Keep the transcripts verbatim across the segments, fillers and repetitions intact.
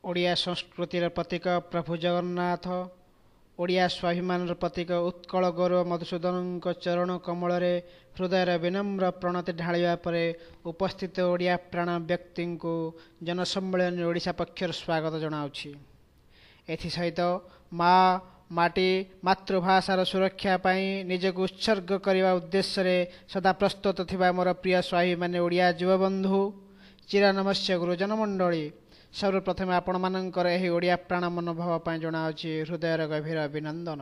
ओडिया संस्कृतिर प्रतीक प्रभु जगन्नाथ ओडिया स्वाभिमान प्रतीक उत्कल गौरव मधुसूदन चरण कमल हृदय विनम्र प्रणति ढालिया परे उपस्थित ओडिया प्राण व्यक्ति को जनसम्मेलन ओडिशा पक्षर स्वागत जनाउछि। एथि सहित माँ माटी मातृभाषार सुरक्षा पाई निजक उत्सर्ग करने उद्देश्य रे सदा प्रस्तुत थिबा मोर प्रिय स्वाभिमान ओडिया युवबंधु चिरानमस्य गुरुजन मंडली सर्वप्रथमे आपण मानकर एही ओडिया प्राण मनोभाव पाई जनाउछि हृदयर गभीर अभिनंदन।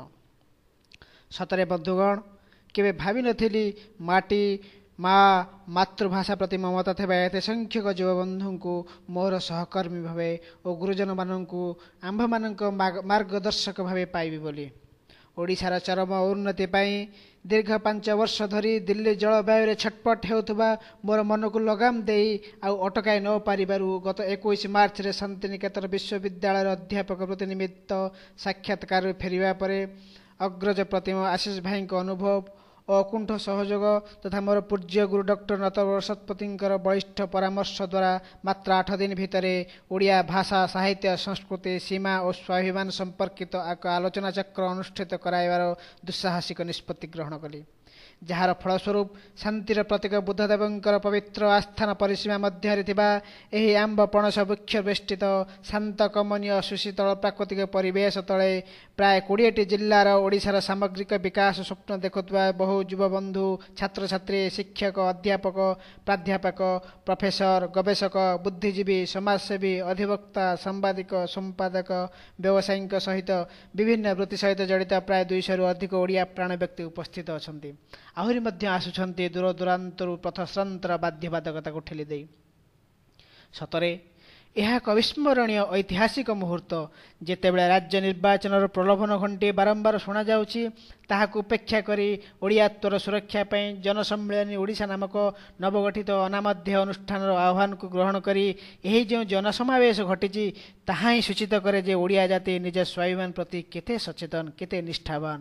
सतरे बंधुगण केवे भावी नथिली माटी माँ मातृभाषा प्रति ममता थिबा एते संख्यक युवबंधु को मोर सहकर्मी भावे और गुरुजन माननकु आंभ मानक मार्गदर्शक भावे पाइबी बोली ओडिशार चरम उन्नति पाई दीर्घ पांच वर्ष धरी दिल्ली जलवायु छटपट हेउथबा मोर मन को लगाम देई आ अटकाई न पारिबारु गत इक्कीस मार्च रे शांतिनिकेतन विश्वविद्यालय अध्यापक वृत्ति निमित्त साक्षात्कार फेरिबा परे अग्रज प्रतिमा आशीष भाई को अनुभव अकुंठ सहयोग तथा मोर पूज्य गुरु डॉक्टर नटवर शतपथी बलिष्ठ परामर्श द्वारा मात्र आठ दिन भितर ओडिया भाषा साहित्य संस्कृति सीमा और स्वाभिमान संपर्कित एक आलोचना चक्र अनुष्ठित कराइबार दुस्साहसिक निष्पत्ति ग्रहण कली जार फलस्वरूप शांतिर प्रतीक बुद्धदेवंकर पवित्र आस्थान परिसीमा मध्य एही आंब पणस वृक्ष बेष्टित शांत कमनीय सुशीतल प्राकृतिक परिवेश तले प्राय कोड़े जिलार ओडिशार सामग्रिक विकास स्वप्न देखुवा बहु युवबंधु छात्र छात्री शिक्षक अध्यापक प्राध्यापक प्रोफेसर गवेषक बुद्धिजीवी समाजसेवी अधिवक्ता सांबादिक संपादक व्यवसायी सहित विभिन्न वृत्ति सहित जड़ित प्राय दुईश रु अधिक ओडिया प्राण व्यक्ति उपस्थित अच्छा। आहरी मध्य आसुछन्ति दूर दूरांतरु पथश्रांतर बाध्यबाधकता को ठेली देई। सतरे यह एक अविस्मरणीय ऐतिहासिक मुहूर्त जेतेबेले राज्य निर्वाचन प्रलोभन घंटी बारंबार शुणा जाउछि ताहाकु उपेक्षा करी ओडियात्वर सुरक्षा पई जनसम्मेलन ओडिशा नामक नवगठित अनामध्य अनुष्ठान आह्वान को ग्रहण करी यही जो जनसमावेश घटी ताहा ही सूचित करे जे ओडिया जाति निज स्वाभिमान प्रति केते सचेतन केते निष्ठावान।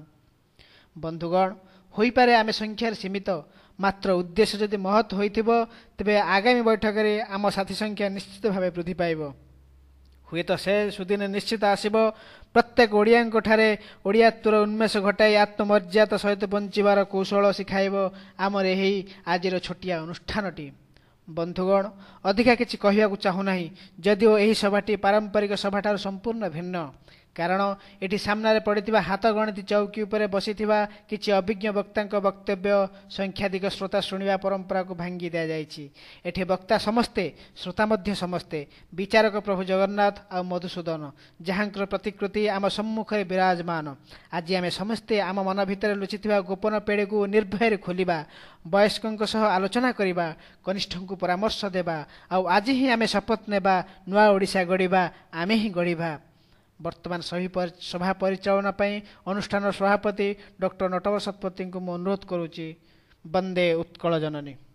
बंधुगण होई पारे आमे संख्यार सीमित मात्र उद्देश्य जदि महत् होइथिबो तबे आगामी बैठक रे आम साथी संख्या निश्चित भावे वृद्धि पाइबो। हुए तो से सुदिन निश्चित आसिबो प्रत्येक ओडियांको ठारे ओडियात्वर उन्मेष घटाई आत्ममर्यादा सहित बंचिबार कौशल शिखाइबो आमर एही आजिर छोटिया अनुष्ठानटी। बंधुगण अधिका किछि कहिबाकु चाहू नाही जदिओ एही सभाटी पारंपरिक सभाठार संपूर्ण भिन्न कारण एटी सामने पड़िथिबा हाथ गणित चौकी उपरे बसिथिबा किछि अभिज्ञ वक्तांक वक्तव्य संख्याधिक श्रोता शुणिबा परंपरा को भांगी दिया जाइछि। एठी वक्ता समस्ते श्रोता मध्य समस्ते विचारक प्रभु जगन्नाथ आ मधुसूदन जहाँकर प्रतिकृति आम सम्मुखरे विराजमान। आज आमे समस्ते आम मन भितर लुचिथिबा गोपन पेड़ को निर्भय खोलिबा वयस्कंक सह आलोचना करिबा कनिष्ठंकु परामर्श देबा आ आज ही आमे शपथ नेबा नुआ ओडिशा गढ़िबा आमे ही गढ़िबा। वर्तमान सभी पर सभा परिचालना पाई अनुष्ठान सभापति डॉक्टर नटवर शतपथी को अनुरोध करुच्ची। वंदे उत्कल जननी।